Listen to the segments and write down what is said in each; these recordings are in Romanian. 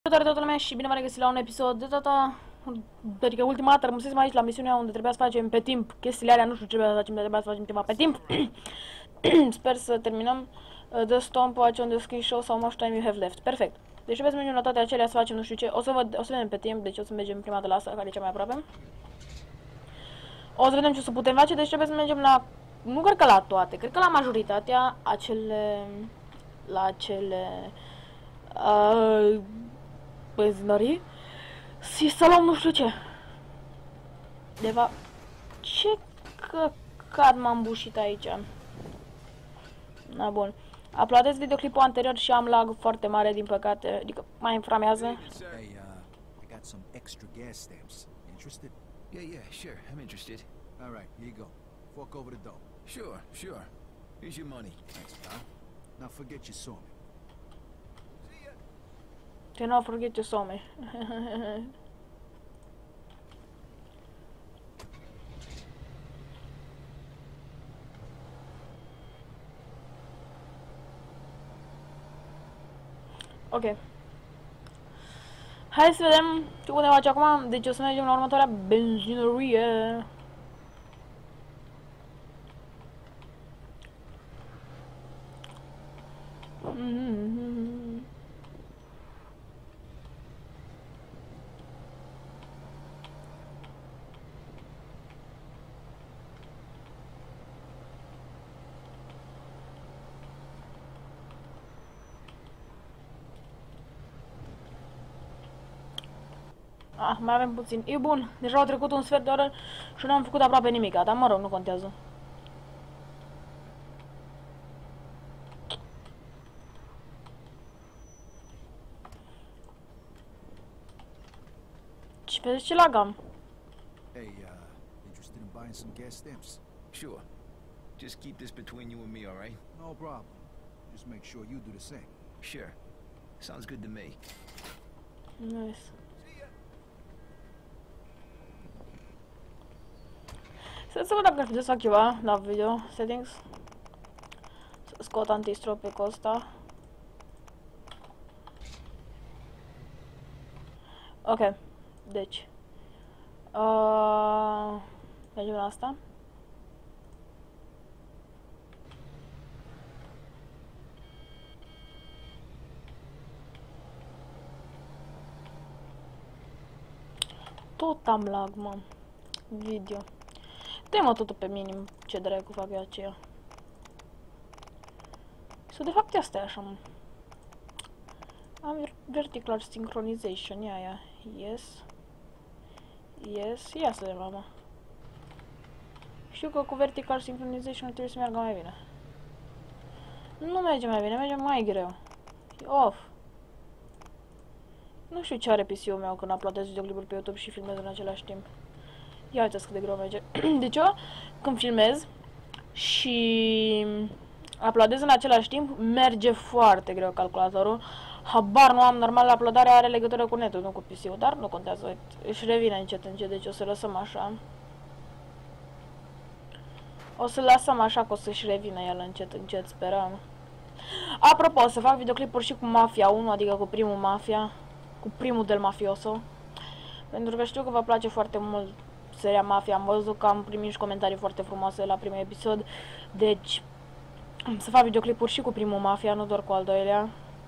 Salutare toată lumea și bine v-am regăsit la un episod de data... Adică ultima dată rămăsesem aici la misiunea unde trebuia să facem pe timp chestiile alea, nu știu ce trebuia să facem, dar trebuia să facem ceva pe timp. Sper să terminăm The Stomp, Watch on the Ski Show sau Much Time You Have Left. Perfect. Deci trebuie să mergem la toate acelea să facem nu știu ce. O să vedem pe timp, deci o să mergem prima dată la asta, care e cea mai aproape. O să vedem ce o să putem face, deci trebuie să mergem la... Nu cred că la toate, cred că la majoritatea la acele... benzinării și să luăm nu știu ce. Deva... Ce căcat m-am bușit aici? Na bun. Uploadez videoclipul anterior și am lag foarte mare din păcate, adică mai inframează. Hey, I got some extra gas stamps. Interested? Yeah, sure. I'm interested. All right, here you go. Fork over the dough. Sure. Here's your money. Thanks, pal. Now forget you saw me. Do not forget to saw me. Ok. Hai să vedem ce putem face acum. Deci o să mergem la următoarea benzinărie. Mai avem puțin. E bun. Deja au trecut un sfert de oră și nu am făcut aproape nimic. Dar mă rog, nu contează. Și vedeți ce lag am. Hey, interested in buying some gas stamps? Sure. Just keep this between you and me, all right? No problem. Just make sure you do the same. Sure. Sounds good to me. Nice. Să văd dacă ar putea să fac ceva la video settings. Să scot anti-stropicul ăsta. Ok. Deci. Mergem la asta. Tot am lag, mă. Video. Dă-mă totul pe minim. Ce dracu fac eu aceea. So, de fapt asta e așa, mă. Am vertical synchronization, ia. Yes, ia să vedem, mama. Știu că cu vertical synchronization trebuie să meargă mai bine. Nu merge mai bine, merge mai greu. E off. Nu știu ce are PC-ul meu când uploadez videoclipuri pe YouTube și filmez în același timp. Ia uitați cât de greu merge. Deci eu, când filmez și uploadez în același timp, merge foarte greu calculatorul. Habar nu am, normal uploadarea are legătură cu netul, nu cu PC-ul, dar nu contează, își revine încet, deci o să lăsăm așa. O să lăsăm așa că o să-și revină el încet, sperăm. Apropo, o să fac videoclipuri și cu Mafia 1, adică cu primul Mafia, cu primul del Mafioso. Pentru că știu că vă place foarte mult seria Mafia, am văzut că am primit și comentarii foarte frumoase la primul episod. Deci, să fac videoclipuri și cu primul Mafia, nu doar cu al doilea.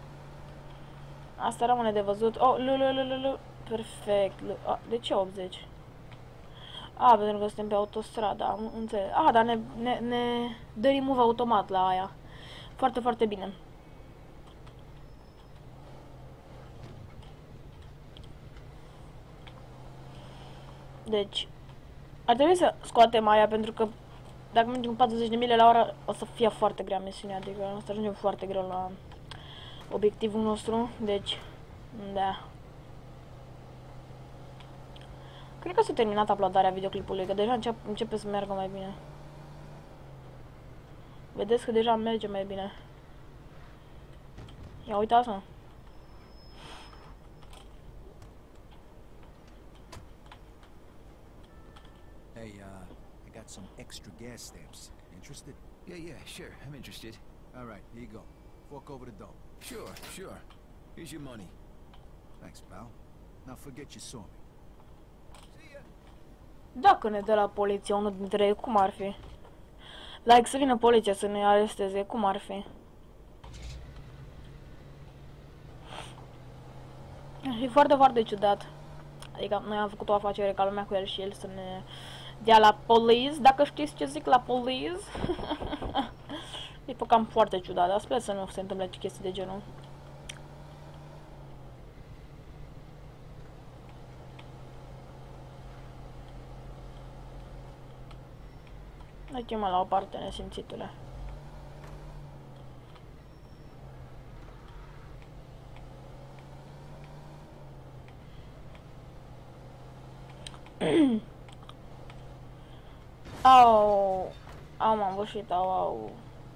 Asta rămâne de văzut. Oh, perfect. De ce 80? Pentru că suntem pe autostradă, am înțeles. Dar ne dă remove automat la aia. Foarte, foarte bine. Deci, ar trebui să scoatem aia, pentru că dacă mergem cu 40 de mile la oră, o să fie foarte grea misiunea, adică o să ajungem foarte greu la obiectivul nostru, deci, da. Cred că s-a terminat uploadarea videoclipului, că deja începe să meargă mai bine. Vedeți că deja merge mai bine. Ia uitați-mă. Hey, I got some extra gas stamps. Interested? Yeah, sure. I'm interested. All right, here you go. Fork over the dough. Sure. Here's your money. Thanks, pal. Now forget you saw me. Dacă ne dă la poliție unul dintre ei, cum ar fi? Like să vină poliția să ne aresteze, cum ar fi? E foarte, foarte ciudat. Adică noi am făcut o afacere ca lumea cu el și el să ne dea la police, dacă știți ce zic, la police. E cam foarte ciudat, dar sper să nu se întâmple chestii de genul. Dă-te-mă la o parte, nesimțitule. Au, m-am vășit, au.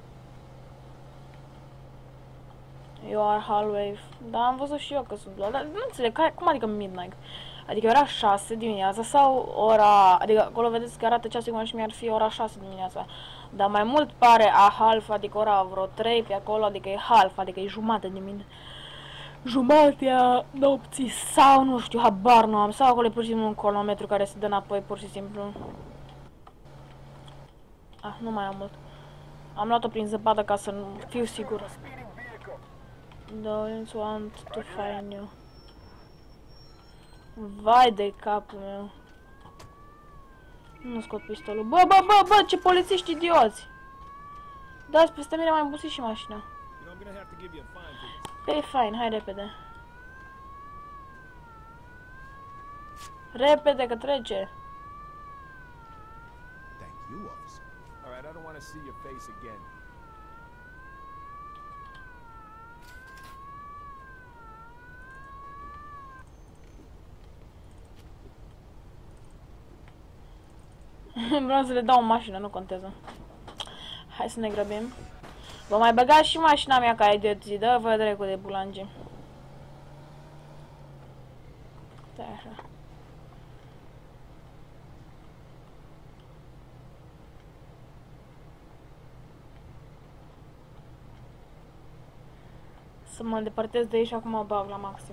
You are halfway. Da, am văzut și eu că sunt luat, dar nu înțeleg, cum adică midnight? Adică ora 6 dimineața sau ora... Adică acolo vedeți că arată ceasul cum și mi-ar fi ora 6 dimineața. Dar mai mult pare a half, adică ora vreo 3 pe acolo, adică e half, adică e jumate de mine. Jumatea nopții sau nu știu, habar nu am. Sau acolo e pur și simplu un cronometru care se dă înapoi pur și simplu. Ah, nu mai am mult. Am luat-o prin zăpadă ca să nu fiu sigur. Don't want to find you. Vai de capul meu. Nu scot pistolul. Bă, ce polițiști idioți! Dați peste mine, mai îmbusit și mașina. E fine, hai repede. Repede că trece. Thank you, officer. All right, I don't want to see your face again. Vreau să le dau o mașină, nu contează. Hai să ne grăbim. Vă mai băgați și mașina mea ca idioții, dă vă dracu de bulangi. Stai așa. Să mă îndepărtez de aici și acum o bag la maxim.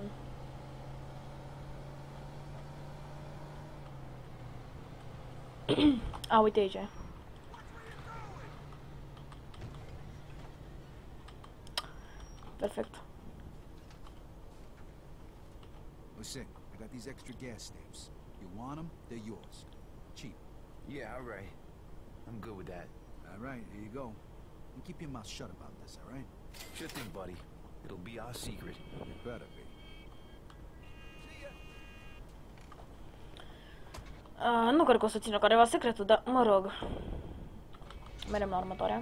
A, uite aici. Perfect. Listen, I got these extra gas stamps. You want them? They're yours. Cheap. Yeah, all right. I'm good with that. All right, here you go. And keep your mouth shut about this, all right? Sure thing, buddy. It'll be our secret. It better be. Nu cred că o să țină careva secretul, dar mă rog. Merem la următoarea.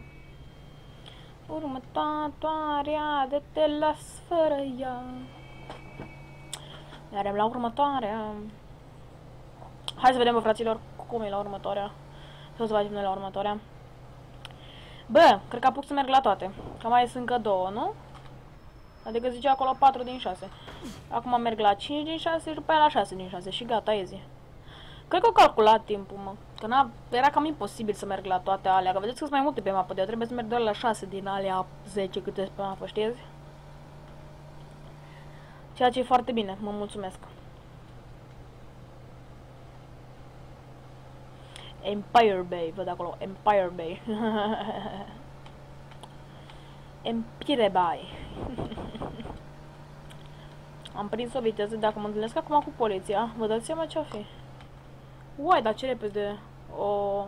Următoarea de te las fără ea. Merem la următoarea. Hai să vedem, bă, fraților, cum e la următoarea. Să facem noi la următoarea. Bă, cred că apuc să merg la toate. Că mai sunt încă 2, nu? Adică zicea acolo 4 din 6. Acum merg la 5 din 6 și după aia la 6 din 6 și gata, easy. Cred că au calculat timpul, mă. Că era cam imposibil să merg la toate alea. Că vedeți că sunt mai multe pe mapă, de eu trebuie să merg doar la 6 din alea 10 câte sunt pe mapă, știți? Ceea ce e foarte bine, mă mulțumesc. Empire Bay, văd acolo, Empire Bay. Empire Bay. Am prins o viteză, dacă mă întâlnesc acum cu poliția, vă dați seama ce-o fi. Uai, dar ce repede o...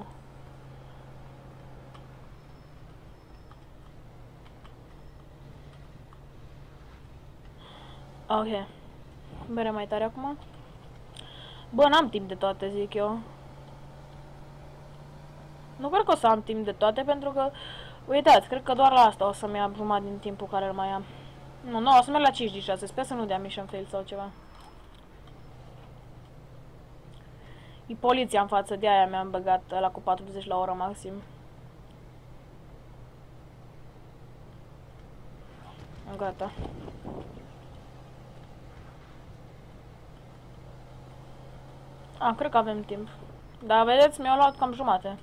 Ok. Bere mai tare acum. Bă, n-am timp de toate, zic eu. Nu cred că o să am timp de toate, pentru că... Uitați, cred că doar la asta o să-mi ia jumătate din timpul care îl mai am. Nu, o să merg la 5 din 6. Sper să nu dea mission fail sau ceva. E poliția în față, de aia mi-am băgat ăla cu 40 la oră maxim. Gata. Cred că avem timp. Dar vedeți, mi-au luat cam jumate.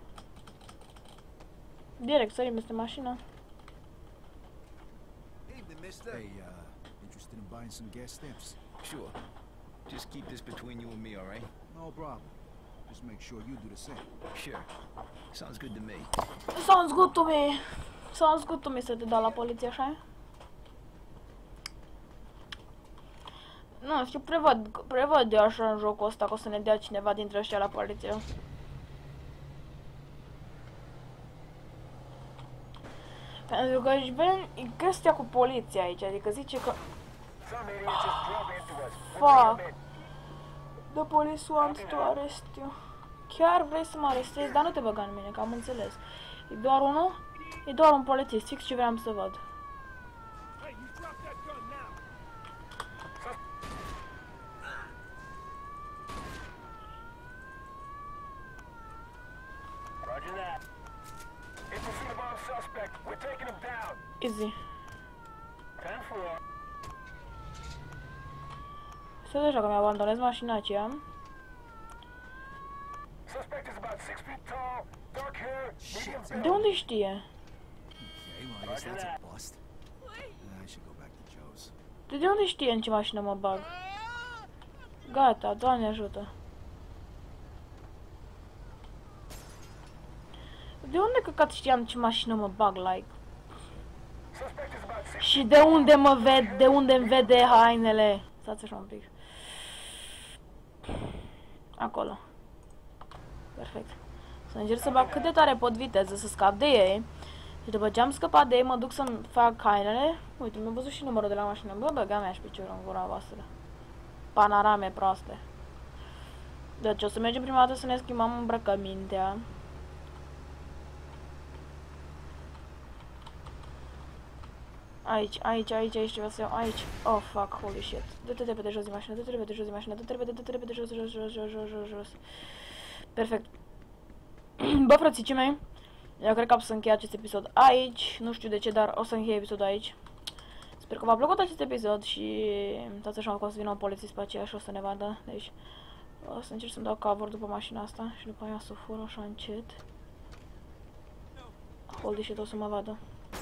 Direct sărim peste mașină. They've been mister? Hey, interested in buying some gas stamps? Sure. Just keep this between you and me, all right? No problem. Just make sure you do the same. Sure. Sounds good to me. Sounds good to me. Sounds good to me să te dau la poliție, așa? Nu știu, prevăd eu așa în jocul ăsta că o să ne dea cineva dintre ăștia la poliție. Pentru că își vede chestia cu poliția aici, adică zice că... Fuck. The police want to arrest you. Chiar vrei să mă arestezi? Dar nu te băga în mine, că am înțeles. E doar unul? E doar un polițist, fix ce vreau să văd. Easy. Să deja că mi abandonez mașina aceea. De unde știe? Okay, well, I guess that's a bust. I should go back to Joe's. De unde știe în ce mașină mă bag? Gata, Doamne ajută. De unde căcat știam ce mașină mă bag, like? Și de unde mă ved, de unde îmi vede hainele? Stați așa un pic. Acolo. Perfect. Să încerc să bag cât de tare pot viteză, să scap de ei. Și după ce am scăpat de ei, mă duc să-mi fac hainele. Uite, mi-am văzut și numărul de la mașină. Bă, băga mea și piciorul în gura voastră. Panorame proaste. Deci o să mergem prima dată să ne schimbăm îmbrăcămintea. Aici ceva să iau, aici. Oh, fuck, holy shit. Dă-te repede jos din mașină, dă-te repede jos din mașină, dă-te repede jos. Perfect. Bă, frățicii mei, eu cred că am să închei acest episod aici. Nu știu de ce, dar o să închei episodul aici. Sper că v-a plăcut acest episod și uitați așa că o să vină un polițist pe aceea și o să ne vadă. Deci o să încerc să-mi dau cover după mașina asta și după aia să o fur așa încet. Holy shit, o să mă vadă.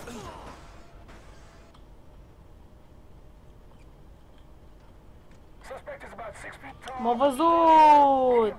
M-a văzut!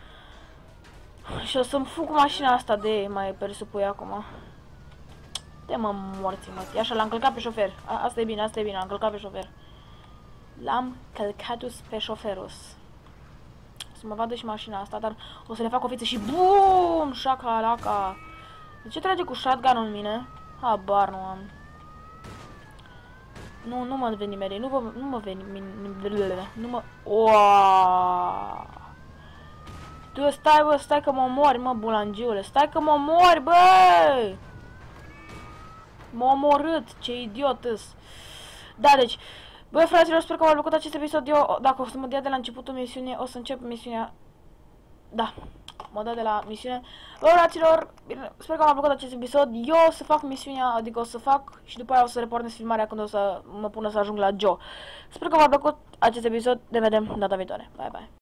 Și o să-mi fug cu mașina asta de mai presupui acum. De mă morții, mă. Așa, l-am călcat pe șofer. Asta e bine, l-am călcat pe șofer. L-am călcatus pe șoferus. O să mă vadă și mașina asta, dar o să le fac o fiță și BUM! Șaca-laca! De ce trage cu shotgun-ul în mine? Habar nu am. Nu mă veni merei, nu mă veni, nu mă... Oaaaa! Tu stai, bă, stai că mă omori, mă, bulangiule, stai că mă omori, bă! M-a omorât, ce idiot îs. Da, deci, băi, fraților, sper că v-a plăcut acest episod. Eu, dacă o să mă dea de la începutul misiunii, o să încep misiunea... Da, mă dă de la misiune. Bă, fraților, sper că v-a plăcut acest episod. Eu o să fac misiunea, adică o să fac și după aia o să repornesc filmarea când o să mă pună să ajung la Joe. Sper că v-a plăcut acest episod. Ne vedem data viitoare. Bye, bye.